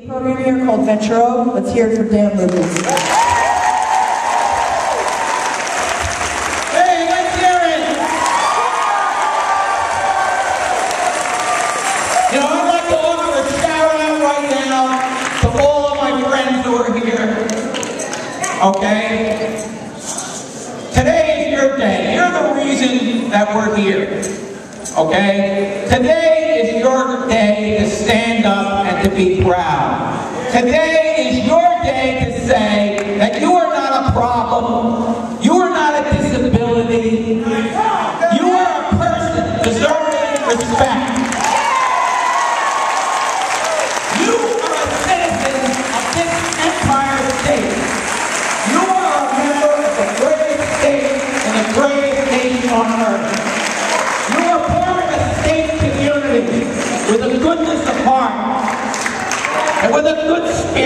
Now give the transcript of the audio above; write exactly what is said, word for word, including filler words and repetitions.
program here called Venturo. Let's hear it for Dan Lucas. Hey, let's hear it! You know, I'd like to offer a shout out right now to all of my friends who are here. Okay? Today is your day. You're the reason that we're here. Okay? Today is your day to stand up and to be proud. Today is your day to say that you are not a problem. You are not a disability. You are a person deserving respect. You are a citizen of this Empire State. You are a member of the greatest state and the greatest nation on earth. You are part of a state community with a goodness of heart and with a good spirit.